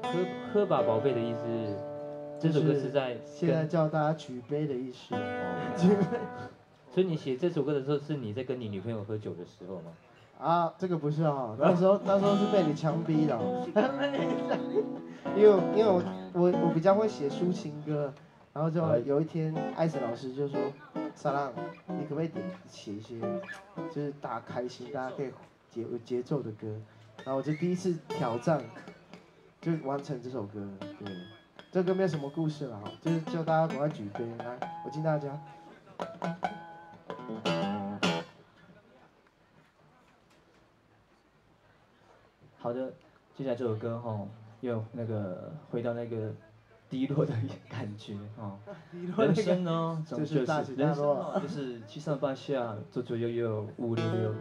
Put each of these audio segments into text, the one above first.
喝吧宝贝的意思是，这首歌是在现在叫大家举杯的意思。 所以你写这首歌的时候，是你在跟你女朋友喝酒的时候吗？ 啊，这个不是哈，那时候是被你枪逼的，因为我比较会写抒情歌，然后就有一天艾森老师就说，沙浪，你可不可以写一些就是大家开心、大家可以有节奏的歌，然后我就第一次挑战，就完成这首歌，对，这歌没有什么故事了哈，就是叫大家赶快举杯，来，我敬大家。 好的，接下来这首歌哈，又那个回到那个低落的感觉哦。人生呢，总就是人生哦，就是七上八下，左左右右，五五六六。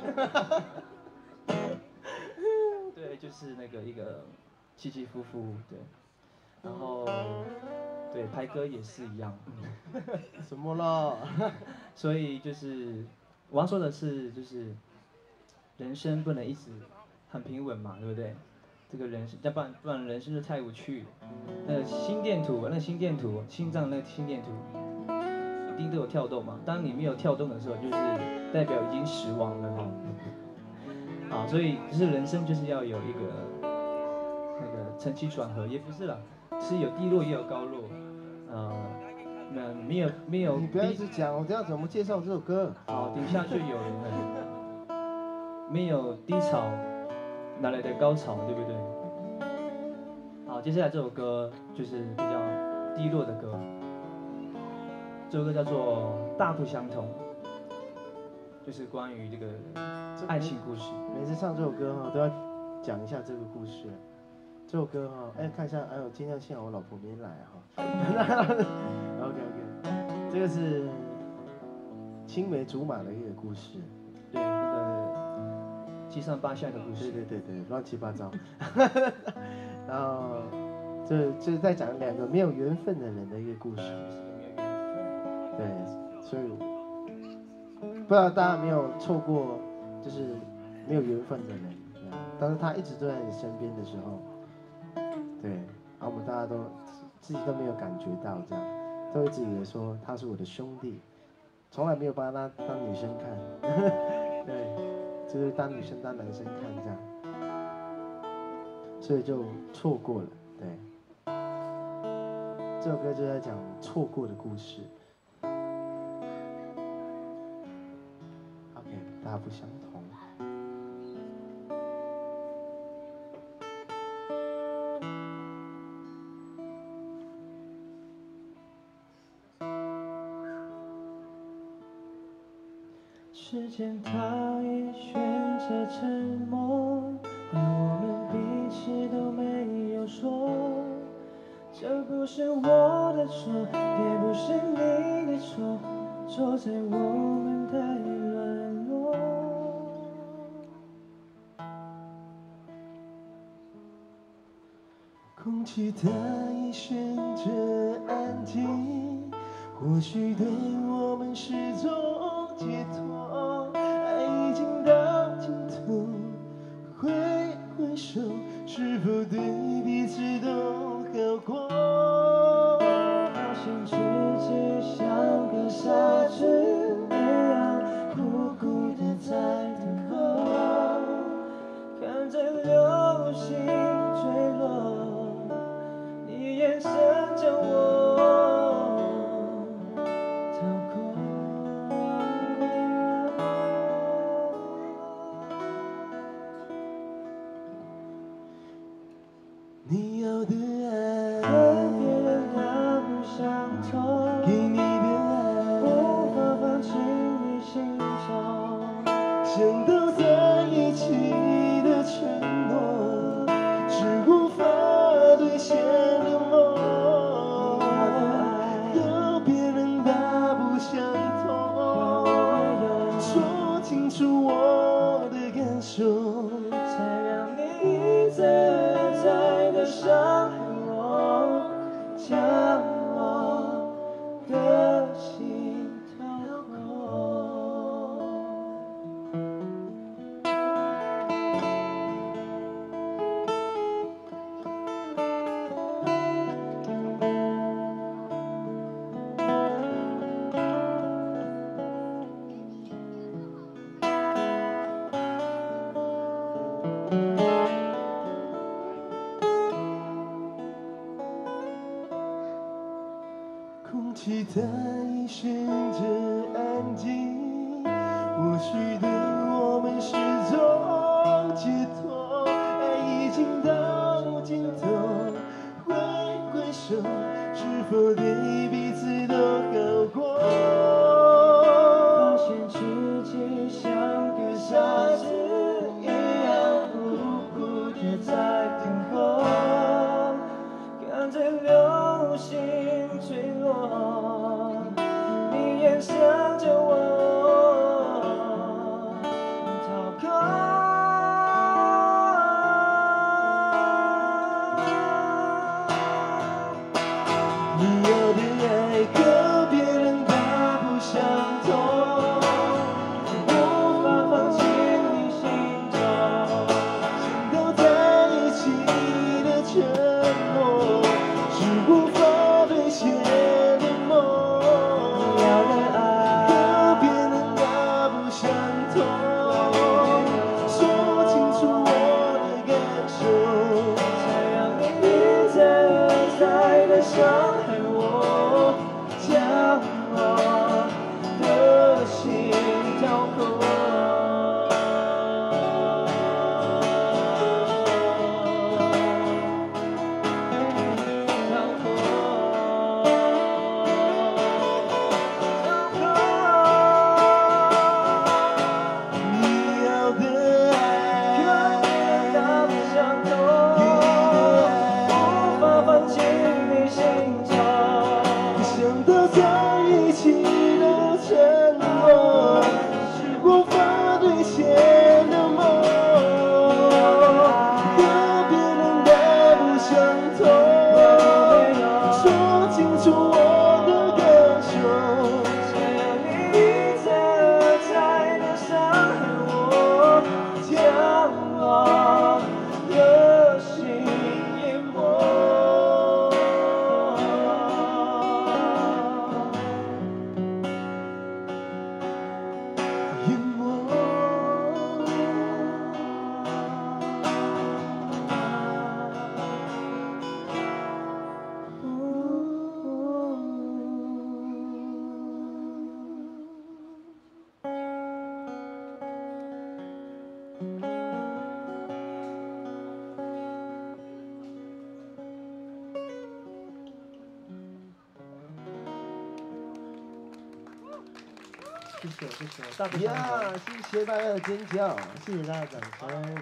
对，就是那个一个起起伏伏，对。然后，对，拍歌也是一样。 什么了？ 所以就是我要说的是，就是人生不能一直很平稳嘛，对不对？这个人生，要不然人生就太无趣了。那个心电图，心脏那个心电图，一定都有跳动嘛。当你没有跳动的时候，就是代表已经死亡了哈。啊，所以就是人生就是要有一个那个晨起转合，也不是啦，是有低落也有高落，那没有。 你不要一直讲，我这样怎么介绍这首歌？ 好，底下就有人了。没有低潮，哪来的高潮，对不对？好，接下来这首歌就是比较低落的歌。这首歌叫做《大不相同》，就是关于这个爱情故事。 每次唱这首歌哈，都要讲一下这个故事。这首歌哈，哎，看一下，哎呦，今天幸好我老婆没来哈。OK， 这个是青梅竹马的一个故事。 对，那个七上八下的故事。 对，乱七八糟。然后这在讲两个没有缘分的人的一个故事。对，所以不知道大家有没有错过，就是没有缘分的人，但是他一直都在你身边的时候，对，然后我们大家都自己都没有感觉到这样，都一直以为说他是我的兄弟，从来没有把他当女生看，对，就是当女生当男生看这样，所以就错过了，对。这首歌就在讲错过的故事。OK， 大不相同。 时间它也选择沉默，而我们彼此都没有说。这不是我的错，也不是你的错，错在我们太软弱。 空气它也选择安静，或许对我们是种解脱。爱已经到尽头，挥挥手，是否对彼此都好过？ 好像自己像个傻子一样，苦苦地在等候，看着流星坠落，你眼神将我掏空。 你要的爱跟别人大不相同， 给你的爱无法放进你心中。 想到在一起的承诺，是无法兑现的梦。和别人大不相同，说清楚我的感受， 才让你一再而再的伤害我，将我的心掏空。 其他已选择安静，过去的我们始终解脱，爱已经到尽头，挥手，是否对彼此都好过？ 发现自己像个傻子一样，苦苦的在等候，看着流星坠落，你也想着我逃开。 你要的爱和别人大不相同， 无法放进你心中， 想到在一起的承诺，是无法兑现的梦。 你要的爱和别人大不相同，说清楚我的感受， 才让你一再而再的伤害我，将我的心掏空。 你要的爱， 大不相同，无法放进你心中。 想到在一起的承诺，是无法兑现的梦。和别人大不相同，说清楚我的感受。 才让你一再而再的伤害我，将我的心淹没。 淹没。 谢谢谢谢，大不相同。 呀，谢谢大家的尖叫，谢谢大家的掌声。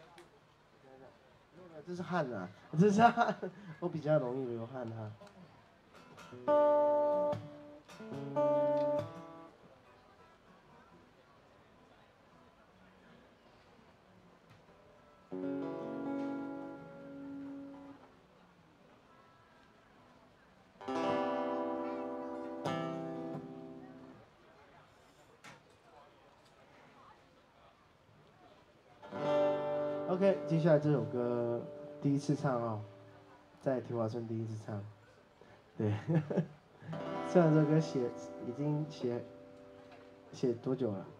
这是汗啊，这是汗，我比较容易流汗哈。OK， 接下来这首歌第一次唱哦，在田华村第一次唱。对，虽然这首歌已经写多久了？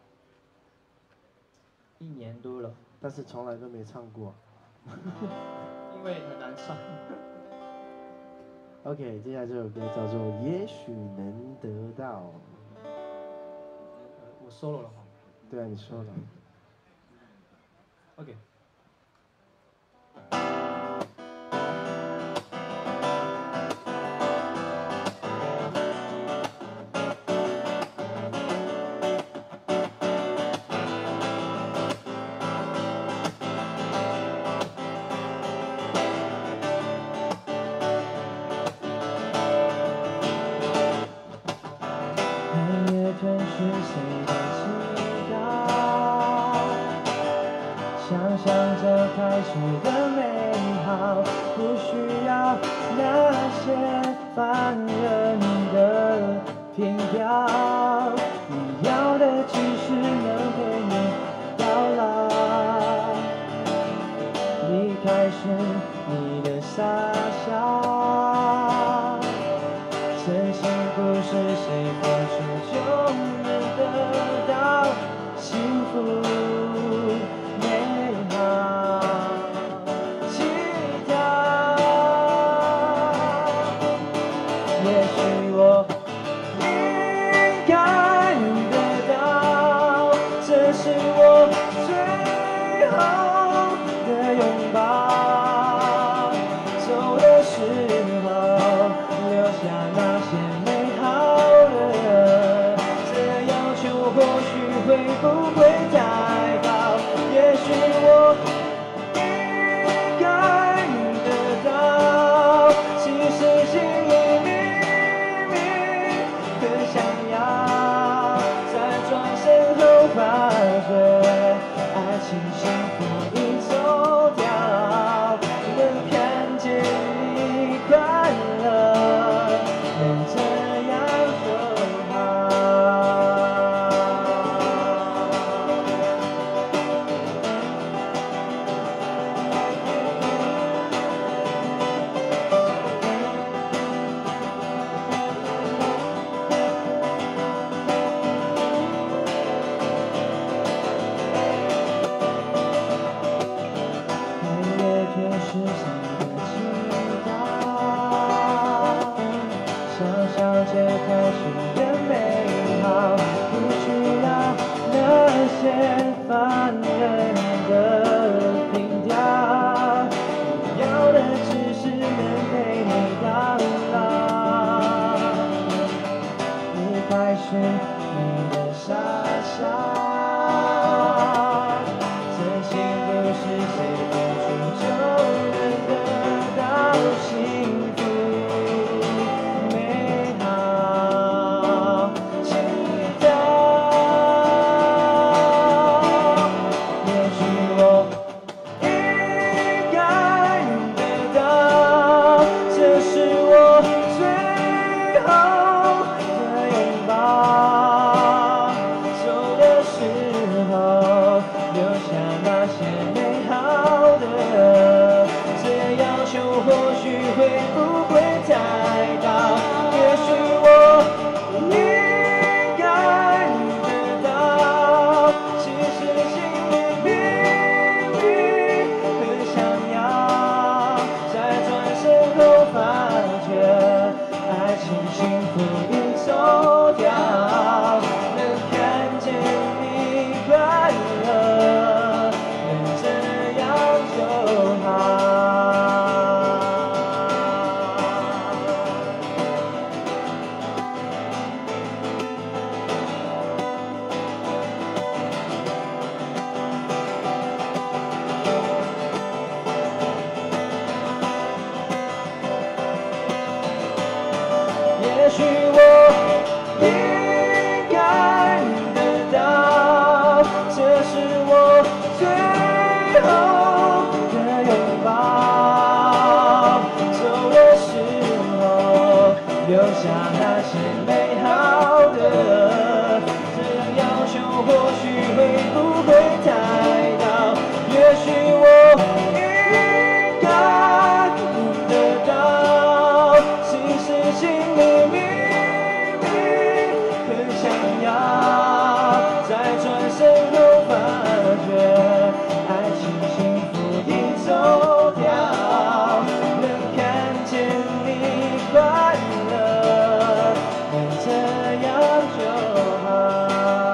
1年多了， 但是从来都没唱过。 因为很难唱。 OK， 接下来这首歌叫做《也许能得到》。 我 solo 了哈。 对啊，你说了。 OK。想着开始的美好，不需要那些烦人的凭票，你要的只是能陪你到老。离开时你的傻笑，真心不是谁付出就能得到幸福。美好。 见你快乐，能这样就好。凡人的凭吊，要的只是能陪你到老。你开始你的傻笑，真心不是谁付出就能得到幸福美好。祈祷。也许我应该得到，这是我最后的拥抱。走的时候，留下那些美好的，这样要求或许会不会太高？也许我应该得到，其实心里面。在转身后发觉，爱情幸福已走掉，能看见你快乐，能这样就好。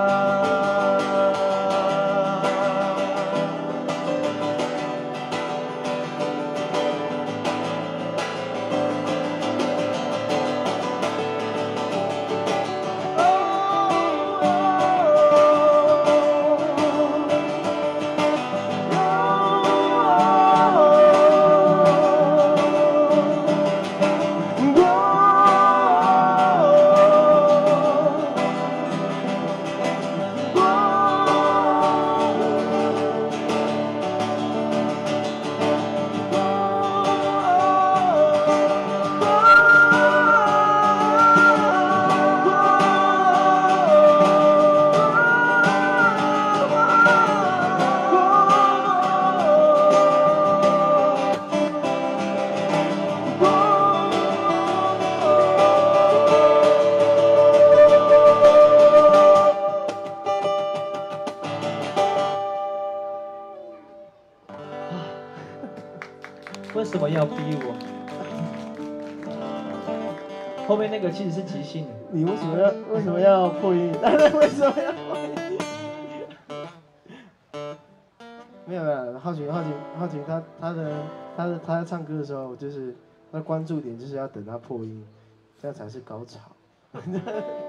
为什么要逼我？后面那个其实是即兴的。 你为什么要破音？为什么要破音？没有，浩群他唱歌的时候，就是他关注点就是要等他破音，这样才是高潮。